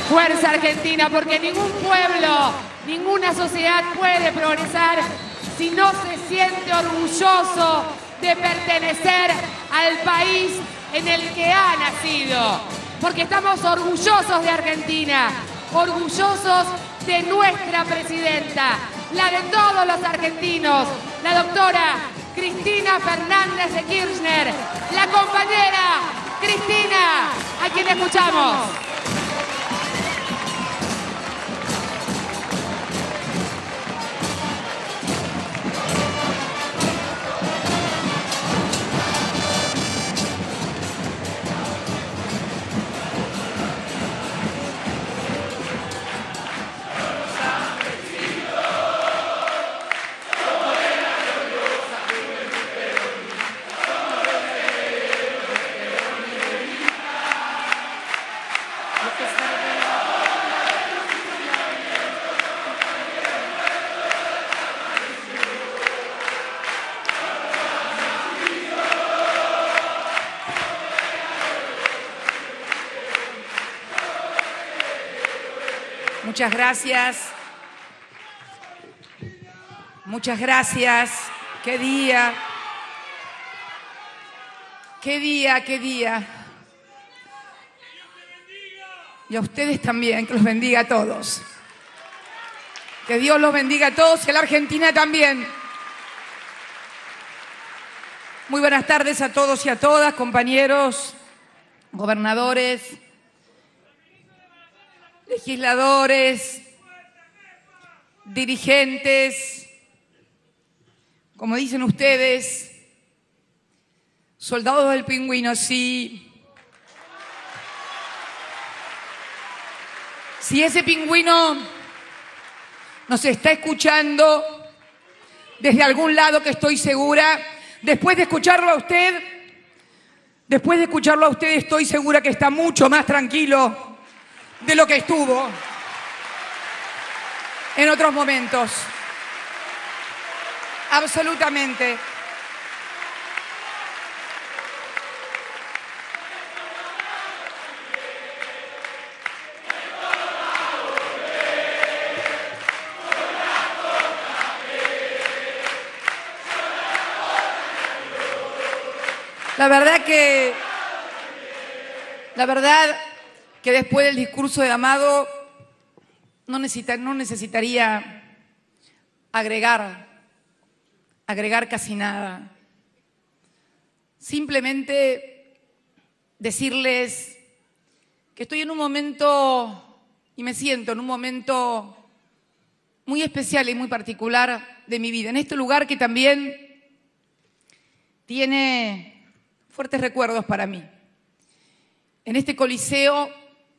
Fuerza Argentina, porque ningún pueblo, ninguna sociedad puede progresar si no se siente orgulloso de pertenecer al país en el que ha nacido. Porque estamos orgullosos de Argentina, orgullosos de nuestra presidenta, la de todos los argentinos, la doctora Cristina Fernández de Kirchner, la compañera Cristina, a quien escuchamos. Muchas gracias. Muchas gracias. Qué día. Qué día, qué día. Y a ustedes también, que los bendiga a todos. Que Dios los bendiga a todos y a la Argentina también. Muy buenas tardes a todos y a todas, compañeros, gobernadores, legisladores, dirigentes, como dicen ustedes, soldados del pingüino, sí. Si ese pingüino nos está escuchando desde algún lado, que estoy segura, después de escucharlo a usted estoy segura que está mucho más tranquilo de lo que estuvo en otros momentos. Absolutamente. La verdad que después del discurso de Amado no necesitaría agregar casi nada. Simplemente decirles que estoy en un momento, y me siento en un momento muy especial y muy particular de mi vida, en este lugar que también tiene fuertes recuerdos para mí. En este coliseo,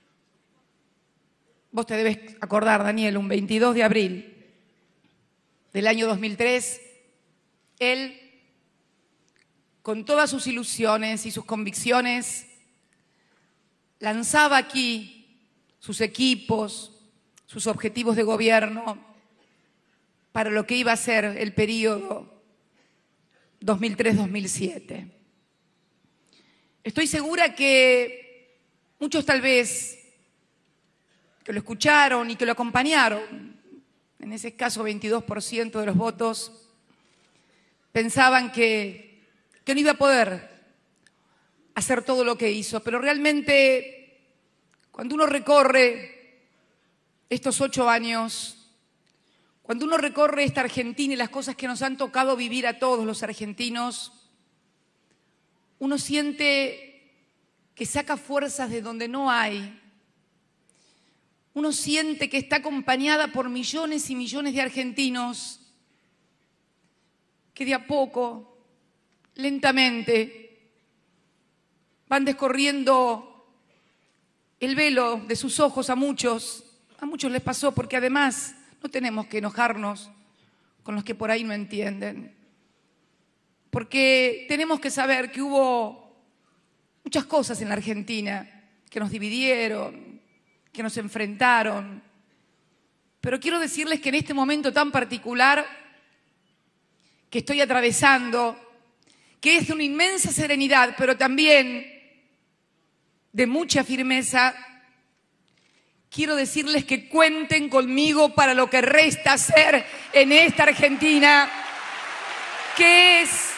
vos te debes acordar, Daniel, un 22 de abril del año 2003, él, con todas sus ilusiones y sus convicciones, lanzaba aquí sus equipos, sus objetivos de gobierno para lo que iba a ser el periodo 2003-2007. Estoy segura que muchos tal vez que lo escucharon y que lo acompañaron, en ese escaso 22% de los votos, pensaban que no iba a poder hacer todo lo que hizo. Pero realmente, cuando uno recorre estos 8 años, cuando uno recorre esta Argentina y las cosas que nos han tocado vivir a todos los argentinos, uno siente que saca fuerzas de donde no hay. Uno siente que está acompañada por millones y millones de argentinos que de a poco, lentamente, van descorriendo el velo de sus ojos a muchos. A muchos les pasó, porque además no tenemos que enojarnos con los que por ahí no entienden. Porque tenemos que saber que hubo muchas cosas en la Argentina que nos dividieron, que nos enfrentaron. Pero quiero decirles que en este momento tan particular que estoy atravesando, que es de una inmensa serenidad, pero también de mucha firmeza, quiero decirles que cuenten conmigo para lo que resta hacer en esta Argentina, que es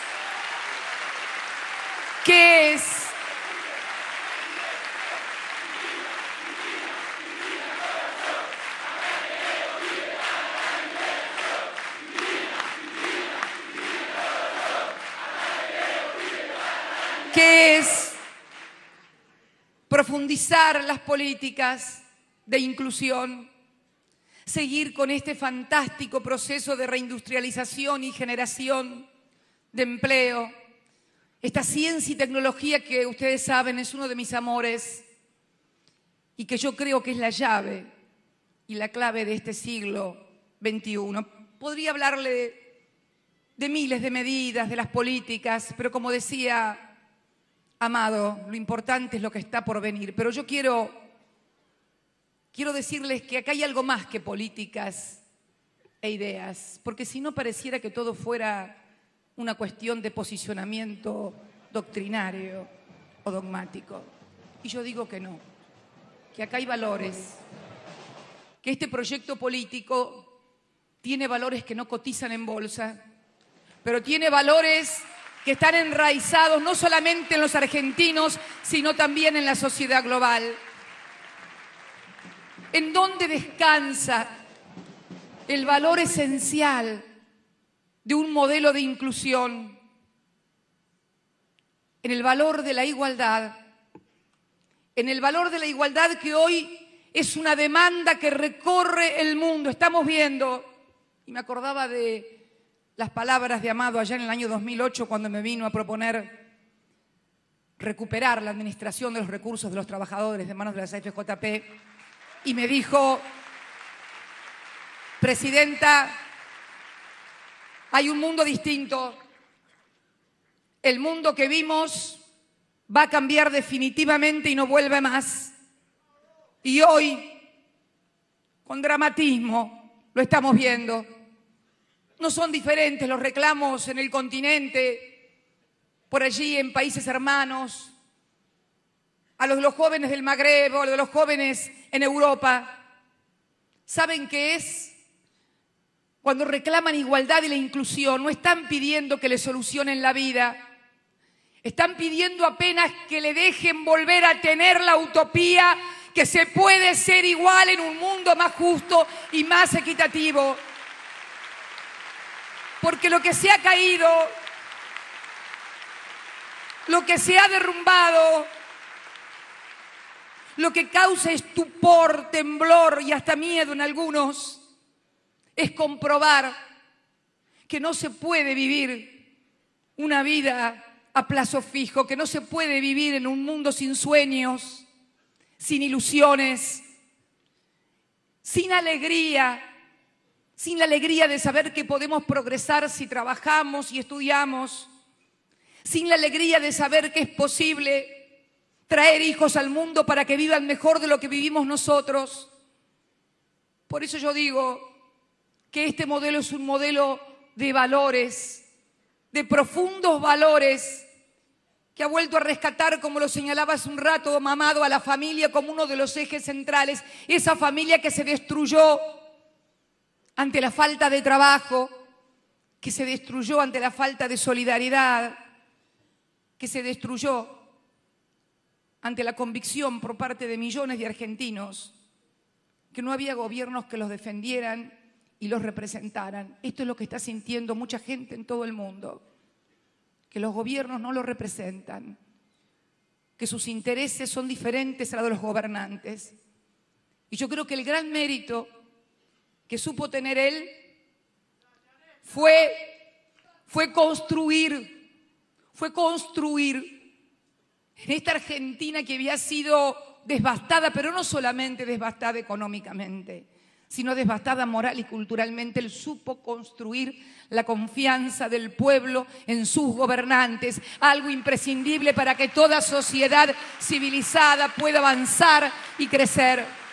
profundizar las políticas de inclusión, seguir con este fantástico proceso de reindustrialización y generación de empleo. Esta ciencia y tecnología que ustedes saben es uno de mis amores y que yo creo que es la llave y la clave de este siglo XXI. Podría hablarle de miles de medidas, de las políticas, pero como decía Amado, lo importante es lo que está por venir. Pero yo quiero decirles que acá hay algo más que políticas e ideas, porque si no pareciera que todo fuera una cuestión de posicionamiento doctrinario o dogmático. Y yo digo que no, que acá hay valores, que este proyecto político tiene valores que no cotizan en bolsa, pero tiene valores que están enraizados no solamente en los argentinos, sino también en la sociedad global. ¿En dónde descansa el valor esencial de un modelo de inclusión? En el valor de la igualdad. En el valor de la igualdad que hoy es una demanda que recorre el mundo. Estamos viendo, y me acordaba de las palabras de Amado allá en el año 2008 cuando me vino a proponer recuperar la administración de los recursos de los trabajadores de manos de la CFJP y me dijo: Presidenta, hay un mundo distinto. El mundo que vimos va a cambiar definitivamente y no vuelve más. Y hoy, con dramatismo, lo estamos viendo. No son diferentes los reclamos en el continente, por allí en países hermanos, a los de los jóvenes del Magreb o a los de los jóvenes en Europa. ¿Saben qué es? Cuando reclaman igualdad y la inclusión, no están pidiendo que le solucionen la vida, están pidiendo apenas que le dejen volver a tener la utopía que se puede ser igual en un mundo más justo y más equitativo. Porque lo que se ha caído, lo que se ha derrumbado, lo que causa estupor, temblor y hasta miedo en algunos, es comprobar que no se puede vivir una vida a plazo fijo, que no se puede vivir en un mundo sin sueños, sin ilusiones, sin la alegría de saber que podemos progresar si trabajamos y estudiamos, sin la alegría de saber que es posible traer hijos al mundo para que vivan mejor de lo que vivimos nosotros. Por eso yo digo que este modelo es un modelo de valores, de profundos valores, que ha vuelto a rescatar, como lo señalaba hace un rato Amado, a la familia como uno de los ejes centrales, esa familia que se destruyó ante la falta de trabajo, que se destruyó ante la falta de solidaridad, que se destruyó ante la convicción por parte de millones de argentinos que no había gobiernos que los defendieran y los representaran. Esto es lo que está sintiendo mucha gente en todo el mundo, que los gobiernos no los representan, que sus intereses son diferentes a los de los gobernantes. Y yo creo que el gran mérito que supo tener él fue construir en esta Argentina que había sido devastada, pero no solamente devastada económicamente, sino devastada moral y culturalmente. Él supo construir la confianza del pueblo en sus gobernantes, algo imprescindible para que toda sociedad civilizada pueda avanzar y crecer.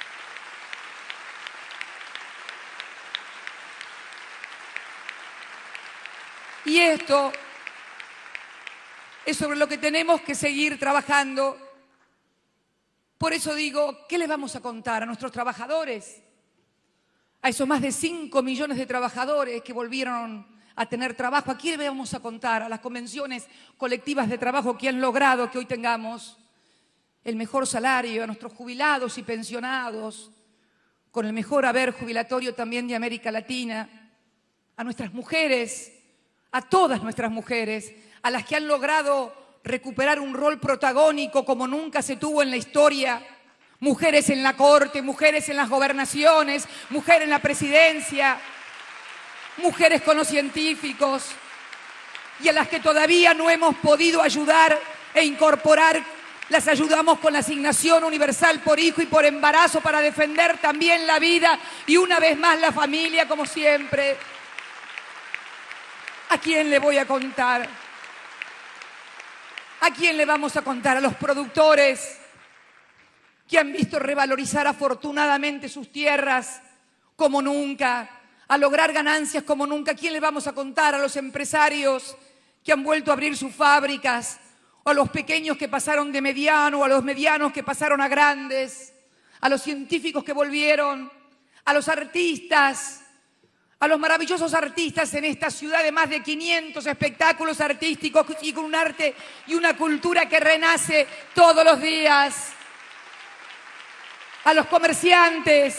Y esto es sobre lo que tenemos que seguir trabajando. Por eso digo, ¿qué les vamos a contar a nuestros trabajadores? A esos más de 5 millones de trabajadores que volvieron a tener trabajo. ¿A quién le vamos a contar? A las convenciones colectivas de trabajo que han logrado que hoy tengamos el mejor salario, a nuestros jubilados y pensionados, con el mejor haber jubilatorio también de América Latina, a nuestras mujeres, a todas nuestras mujeres, a las que han logrado recuperar un rol protagónico como nunca se tuvo en la historia, mujeres en la corte, mujeres en las gobernaciones, mujeres en la presidencia, mujeres con los científicos, y a las que todavía no hemos podido ayudar e incorporar, las ayudamos con la asignación universal por hijo y por embarazo para defender también la vida y una vez más la familia, como siempre. ¿A quién le voy a contar? ¿A quién le vamos a contar? A los productores que han visto revalorizar afortunadamente sus tierras como nunca, a lograr ganancias como nunca. ¿A quién le vamos a contar? A los empresarios que han vuelto a abrir sus fábricas, o a los pequeños que pasaron de mediano, o a los medianos que pasaron a grandes, a los científicos que volvieron, a los artistas, a los maravillosos artistas en esta ciudad de más de 500 espectáculos artísticos y con un arte y una cultura que renace todos los días, a los comerciantes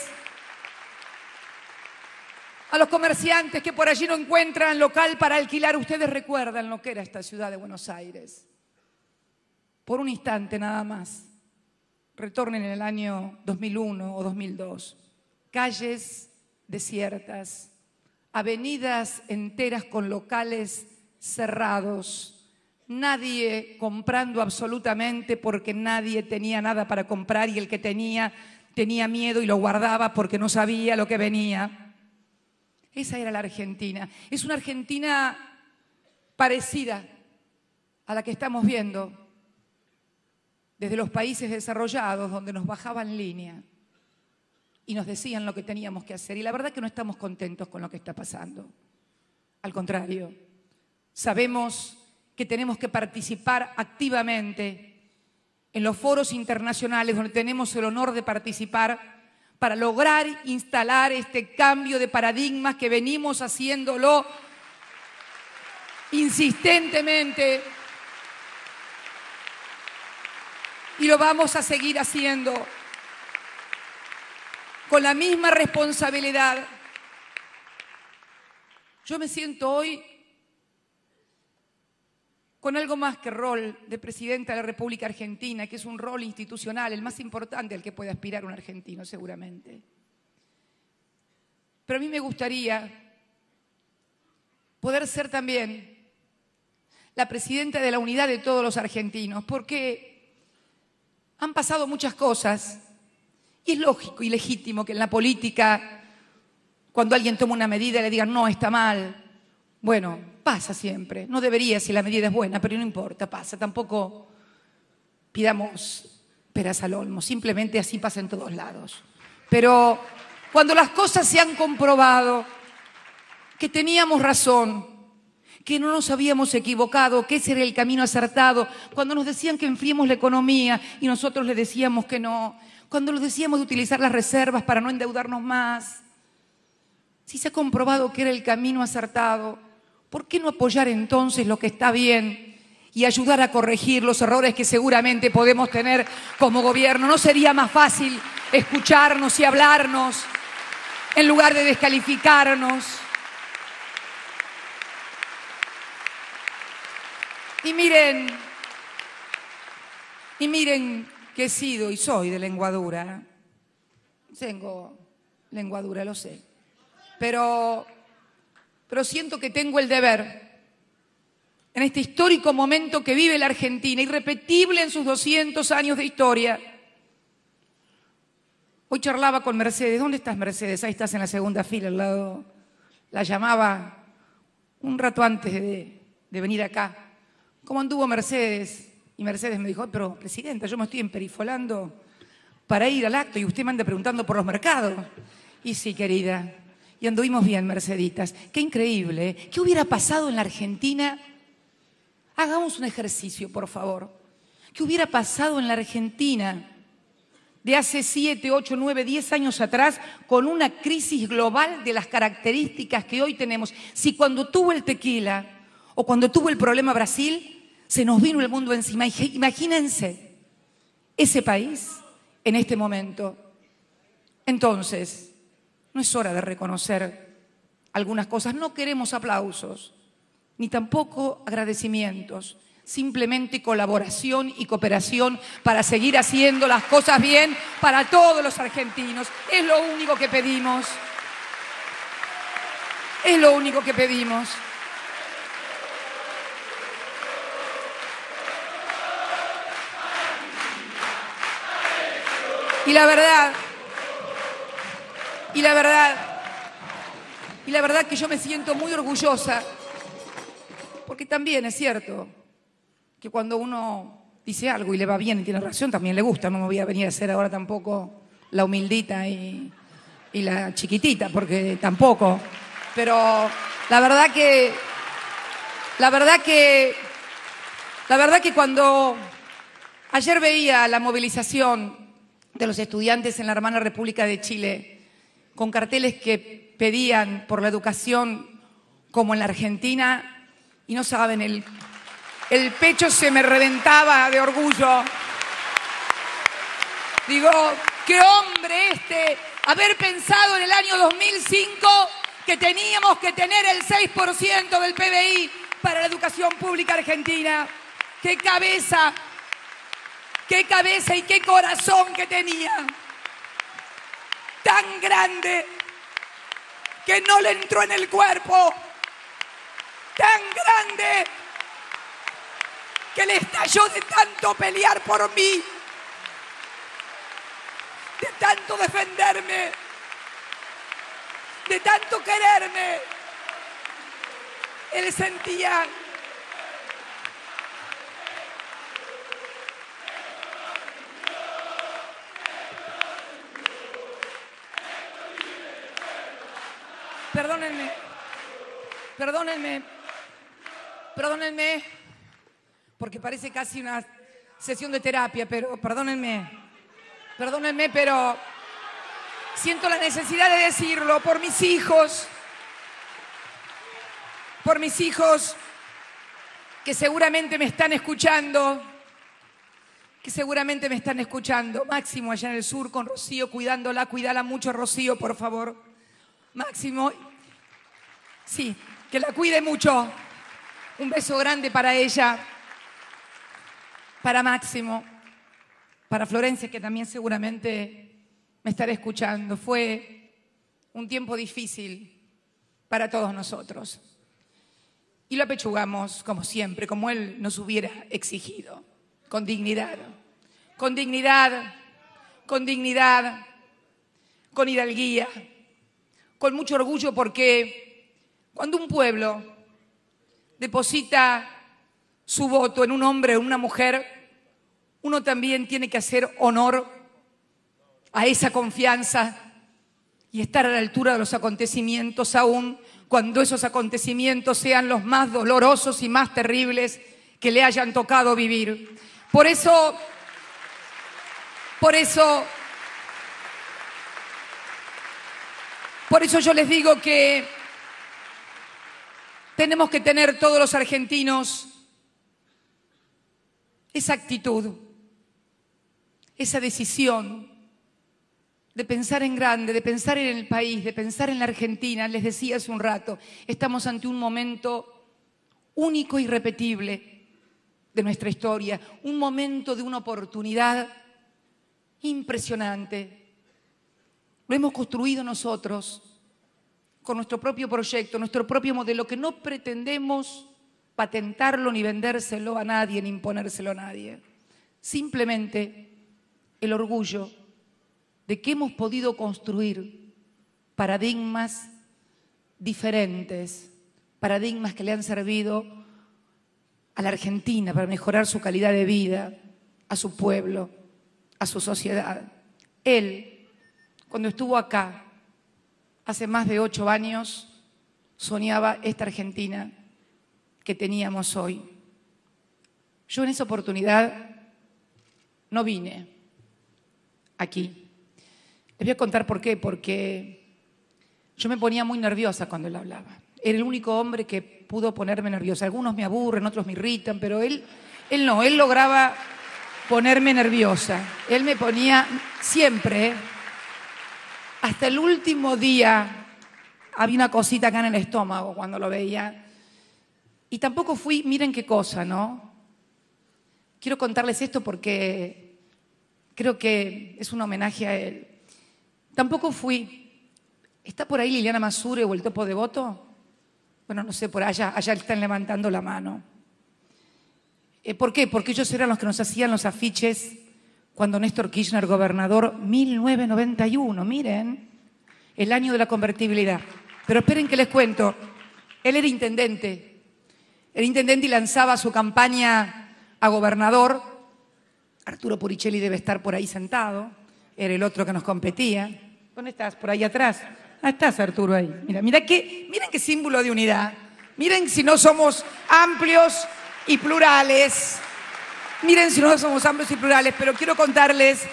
que por allí no encuentran local para alquilar. Ustedes recuerdan lo que era esta ciudad de Buenos Aires. Por un instante nada más, retornen en el año 2001 o 2002. Calles desiertas, avenidas enteras con locales cerrados, nadie comprando absolutamente porque nadie tenía nada para comprar y el que tenía miedo y lo guardaba porque no sabía lo que venía. Esa era la Argentina. Es una Argentina parecida a la que estamos viendo desde los países desarrollados, donde nos bajaban línea y nos decían lo que teníamos que hacer. Y la verdad que no estamos contentos con lo que está pasando. Al contrario, sabemos que tenemos que participar activamente en los foros internacionales donde tenemos el honor de participar para lograr instalar este cambio de paradigmas que venimos haciéndolo insistentemente y lo vamos a seguir haciendo con la misma responsabilidad. Yo me siento hoy con algo más que rol de presidenta de la República Argentina, que es un rol institucional, el más importante al que puede aspirar un argentino seguramente. Pero a mí me gustaría poder ser también la presidenta de la unidad de todos los argentinos, porque han pasado muchas cosas y es lógico y legítimo que en la política, cuando alguien toma una medida, le digan no, está mal. Bueno, pasa siempre. No debería si la medida es buena, pero no importa, pasa. Tampoco pidamos peras al olmo, simplemente así pasa en todos lados. Pero cuando las cosas se han comprobado que teníamos razón, que no nos habíamos equivocado, que ese era el camino acertado, cuando nos decían que enfriemos la economía y nosotros les decíamos que no, cuando les decíamos de utilizar las reservas para no endeudarnos más, si se ha comprobado que era el camino acertado, ¿por qué no apoyar entonces lo que está bien y ayudar a corregir los errores que seguramente podemos tener como gobierno? ¿No sería más fácil escucharnos y hablarnos en lugar de descalificarnos? Y miren que he sido y soy de lenguadura. Tengo lenguadura, lo sé. Pero siento que tengo el deber, en este histórico momento que vive la Argentina, irrepetible en sus 200 años de historia. Hoy charlaba con Mercedes. ¿Dónde estás, Mercedes? Ahí estás en la segunda fila, al lado. La llamaba un rato antes de venir acá. ¿Cómo anduvo Mercedes? Y Mercedes me dijo, pero presidenta, yo me estoy emperifolando para ir al acto y usted me anda preguntando por los mercados. Y sí, querida, y anduvimos bien, Merceditas. Qué increíble, ¿eh? ¿Qué hubiera pasado en la Argentina? Hagamos un ejercicio, por favor. ¿Qué hubiera pasado en la Argentina de hace 7, 8, 9, 10 años atrás con una crisis global de las características que hoy tenemos. Si cuando tuvo el tequila o cuando tuvo el problema Brasil, se nos vino el mundo encima. Imagínense ese país en este momento. Entonces, no es hora de reconocer algunas cosas. No queremos aplausos, ni tampoco agradecimientos. Simplemente colaboración y cooperación para seguir haciendo las cosas bien para todos los argentinos. Es lo único que pedimos. Es lo único que pedimos. Y la verdad que yo me siento muy orgullosa, porque también es cierto que cuando uno dice algo y le va bien y tiene razón, también le gusta. No me voy a venir a hacer ahora tampoco la humildita y la chiquitita, porque tampoco. Pero la verdad que cuando ayer veía la movilización de los estudiantes en la hermana República de Chile, con carteles que pedían por la educación como en la Argentina, y no saben, el pecho se me reventaba de orgullo. Digo, qué hombre haber pensado en el año 2005 que teníamos que tener el 6% del PBI para la educación pública argentina. Qué cabeza y qué corazón que tenía. Tan grande que no le entró en el cuerpo. Tan grande que le estalló de tanto pelear por mí, de tanto defenderme, de tanto quererme. Él sentía Perdónenme, porque parece casi una sesión de terapia, pero perdónenme, pero siento la necesidad de decirlo por mis hijos que seguramente me están escuchando, Máximo allá en el sur con Rocío, cuídala mucho, Rocío, por favor. Máximo, sí, que la cuide mucho. Un beso grande para ella, para Máximo, para Florencia, que también seguramente me estará escuchando. Fue un tiempo difícil para todos nosotros. Y lo apechugamos, como siempre, como él nos hubiera exigido, con dignidad, con hidalguía, con mucho orgullo, porque cuando un pueblo deposita su voto en un hombre o una mujer, uno también tiene que hacer honor a esa confianza y estar a la altura de los acontecimientos, aún cuando esos acontecimientos sean los más dolorosos y más terribles que le hayan tocado vivir. Por eso yo les digo que tenemos que tener todos los argentinos esa actitud, esa decisión de pensar en grande, de pensar en el país, de pensar en la Argentina. Les decía hace un rato, estamos ante un momento único e irrepetible de nuestra historia, un momento de una oportunidad impresionante. Lo hemos construido nosotros con nuestro propio proyecto, nuestro propio modelo, que no pretendemos patentarlo ni vendérselo a nadie, ni imponérselo a nadie. Simplemente el orgullo de que hemos podido construir paradigmas diferentes, paradigmas que le han servido a la Argentina para mejorar su calidad de vida, a su pueblo, a su sociedad. Él, cuando estuvo acá, hace más de 8 años, soñaba esta Argentina que teníamos hoy. Yo en esa oportunidad no vine aquí. Les voy a contar por qué, porque yo me ponía muy nerviosa cuando él hablaba. Era el único hombre que pudo ponerme nerviosa. Algunos me aburren, otros me irritan, pero él no, él lograba ponerme nerviosa. Él me ponía siempre, hasta el último día, había una cosita acá en el estómago cuando lo veía. Y tampoco fui, miren qué cosa, ¿no? Quiero contarles esto porque creo que es un homenaje a él. Tampoco fui. ¿Está por ahí Liliana Masure o el Topo Devoto? Bueno, no sé, por allá están levantando la mano. ¿Por qué? Porque ellos eran los que nos hacían los afiches cuando Néstor Kirchner, gobernador, 1991, miren, el año de la convertibilidad. Pero esperen que les cuento, él era intendente y lanzaba su campaña a gobernador. Arturo Puricelli debe estar por ahí sentado, era el otro que nos competía. ¿Dónde estás? Por ahí atrás. Ah, estás, Arturo, ahí. Miren qué símbolo de unidad. Miren si no somos amplios y plurales. Miren si no somos amplios y plurales, pero quiero contarles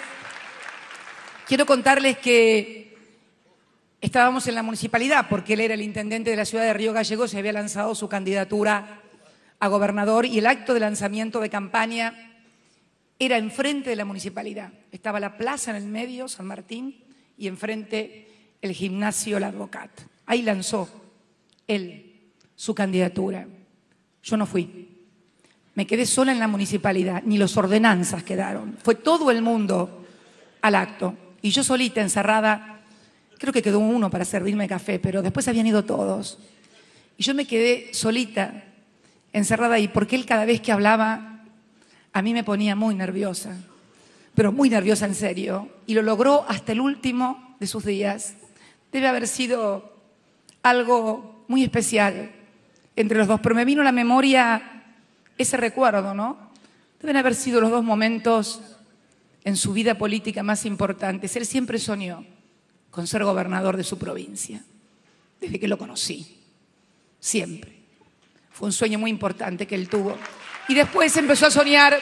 que estábamos en la municipalidad porque él era el intendente de la ciudad de Río Gallegos y había lanzado su candidatura a gobernador y el acto de lanzamiento de campaña era enfrente de la municipalidad. Estaba la plaza en el medio, San Martín, y enfrente el gimnasio La Advocat. Ahí lanzó él su candidatura. Yo no fui. Me quedé sola en la municipalidad, ni los ordenanzas quedaron. Fue todo el mundo al acto. Y yo solita, encerrada, creo que quedó uno para servirme café, pero después habían ido todos. Y yo me quedé solita, encerrada ahí, porque él cada vez que hablaba, a mí me ponía muy nerviosa, pero muy nerviosa en serio. Y lo logró hasta el último de sus días. Debe haber sido algo muy especial entre los dos, pero me vino a la memoria ese recuerdo, ¿no? Deben haber sido los dos momentos en su vida política más importantes. Él siempre soñó con ser gobernador de su provincia, desde que lo conocí, siempre. Fue un sueño muy importante que él tuvo. Y después empezó a soñar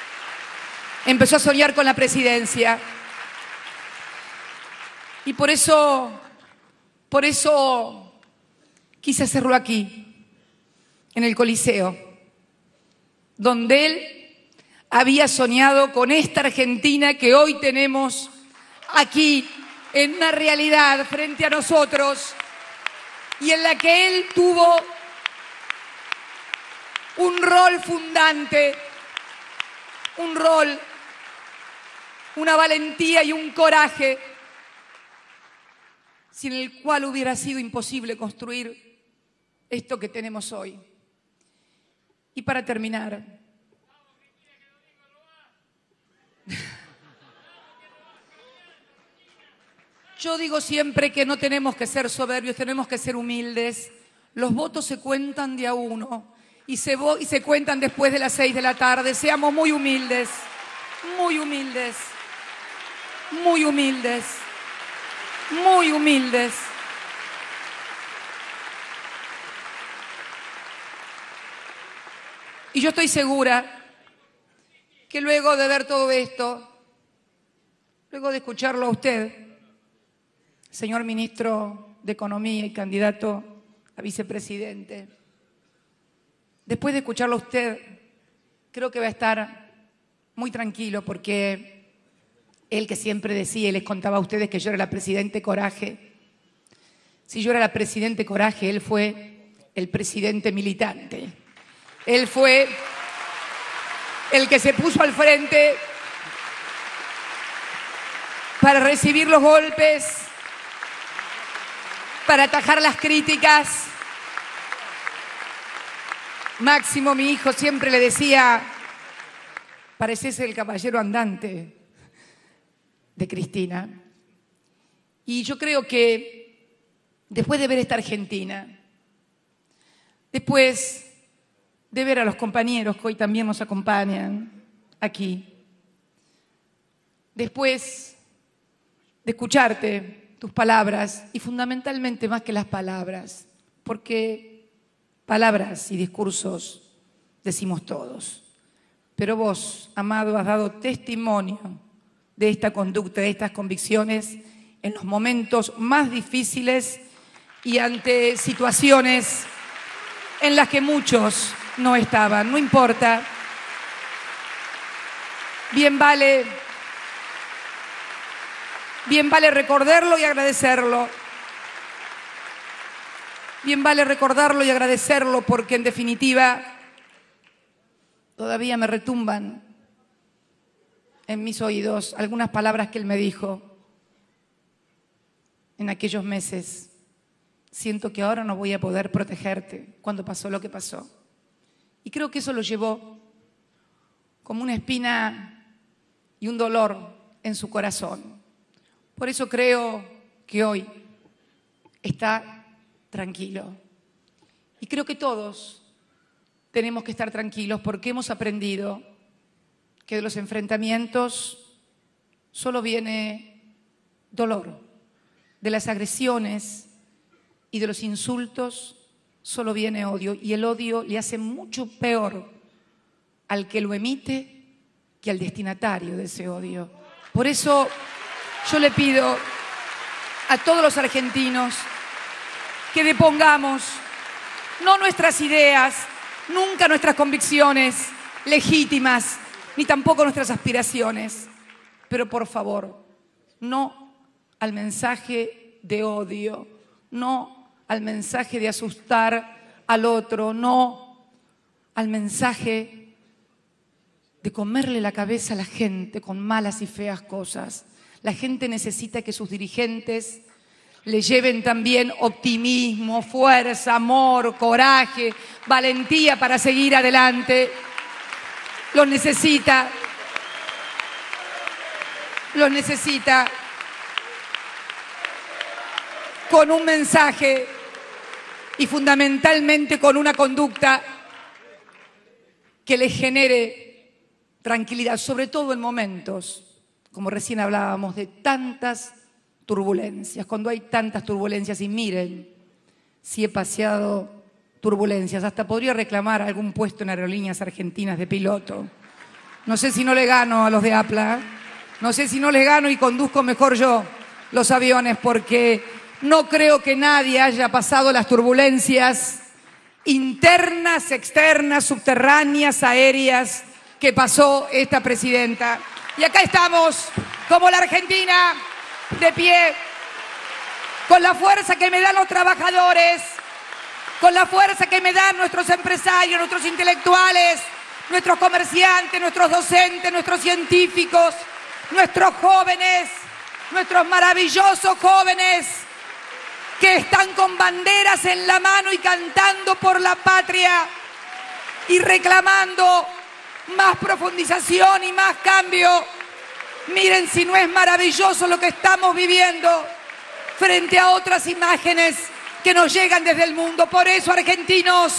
con la presidencia. Y por eso quise hacerlo aquí, en el Coliseo, donde él había soñado con esta Argentina que hoy tenemos aquí, en una realidad frente a nosotros, y en la que él tuvo un rol fundante, un rol, una valentía y un coraje, sin el cual hubiera sido imposible construir esto que tenemos hoy. Y para terminar, yo digo siempre que no tenemos que ser soberbios, tenemos que ser humildes. Los votos se cuentan de a uno y se cuentan después de las 6 de la tarde. Seamos muy humildes, muy humildes, muy humildes, muy humildes. Y yo estoy segura que luego de ver todo esto, luego de escucharlo a usted, señor ministro de Economía y candidato a vicepresidente, después de escucharlo a usted, creo que va a estar muy tranquilo porque él que siempre decía y les contaba a ustedes que yo era la presidente Coraje, si yo era la presidente Coraje, él fue el presidente militante. Él fue el que se puso al frente para recibir los golpes, para atajar las críticas. Máximo, mi hijo, siempre le decía, pareces el caballero andante de Cristina. Y yo creo que después de ver esta Argentina, después de ver a los compañeros que hoy también nos acompañan aquí, después de escucharte, tus palabras, y fundamentalmente más que las palabras, porque palabras y discursos decimos todos, pero vos, Amado, has dado testimonio de esta conducta, de estas convicciones, en los momentos más difíciles y ante situaciones en las que muchos no estaban. No importa. Bien vale recordarlo y agradecerlo. Bien vale recordarlo y agradecerlo porque, en definitiva, todavía me retumban en mis oídos algunas palabras que él me dijo en aquellos meses. Siento que ahora no voy a poder protegerte cuando pasó lo que pasó. Y creo que eso lo llevó como una espina y un dolor en su corazón. Por eso creo que hoy está tranquilo. Y creo que todos tenemos que estar tranquilos porque hemos aprendido que de los enfrentamientos solo viene dolor, de las agresiones y de los insultos solo viene odio, y el odio le hace mucho peor al que lo emite que al destinatario de ese odio. Por eso yo le pido a todos los argentinos que depongamos no nuestras ideas, nunca nuestras convicciones legítimas, ni tampoco nuestras aspiraciones, pero por favor, no al mensaje de odio, no al mensaje de asustar al otro, no al mensaje de comerle la cabeza a la gente con malas y feas cosas. La gente necesita que sus dirigentes le lleven también optimismo, fuerza, amor, coraje, valentía para seguir adelante. Los necesita con un mensaje y fundamentalmente con una conducta que les genere tranquilidad, sobre todo en momentos, como recién hablábamos, de tantas turbulencias. Cuando hay tantas turbulencias, y miren, si he paseado turbulencias, hasta podría reclamar algún puesto en Aerolíneas Argentinas de piloto. No sé si no le gano a los de APLA, no sé si no les gano y conduzco mejor yo los aviones, porque no creo que nadie haya pasado las turbulencias internas, externas, subterráneas, aéreas que pasó esta presidenta. Y acá estamos, como la Argentina, de pie, con la fuerza que me dan los trabajadores, con la fuerza que me dan nuestros empresarios, nuestros intelectuales, nuestros comerciantes, nuestros docentes, nuestros científicos, nuestros jóvenes, nuestros maravillosos jóvenes que están con banderas en la mano y cantando por la patria y reclamando más profundización y más cambio. Miren si no es maravilloso lo que estamos viviendo frente a otras imágenes que nos llegan desde el mundo. Por eso, argentinos,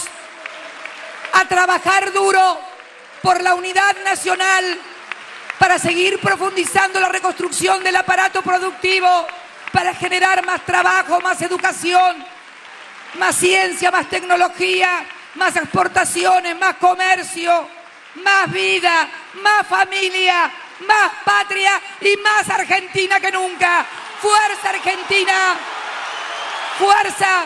a trabajar duro por la unidad nacional, para seguir profundizando la reconstrucción del aparato productivo, para generar más trabajo, más educación, más ciencia, más tecnología, más exportaciones, más comercio, más vida, más familia, más patria y más Argentina que nunca. ¡Fuerza, Argentina! ¡Fuerza!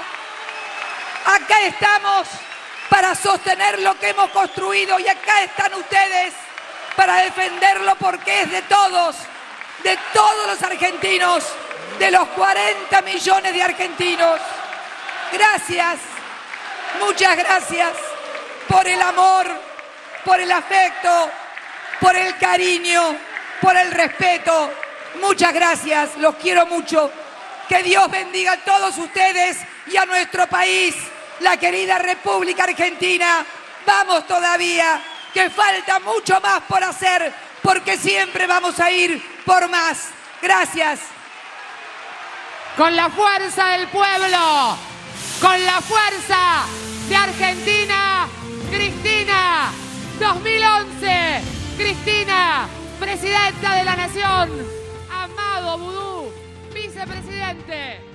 Acá estamos para sostener lo que hemos construido y acá están ustedes para defenderlo, porque es de todos los argentinos, de los 40 millones de argentinos. Gracias, muchas gracias por el amor, por el afecto, por el cariño, por el respeto. Muchas gracias, los quiero mucho. Que Dios bendiga a todos ustedes y a nuestro país, la querida República Argentina. Vamos todavía, que falta mucho más por hacer, porque siempre vamos a ir por más. Gracias. Con la fuerza del pueblo, con la fuerza de Argentina, Cristina, 2011, Cristina, presidenta de la Nación, Amado Boudou, vicepresidente.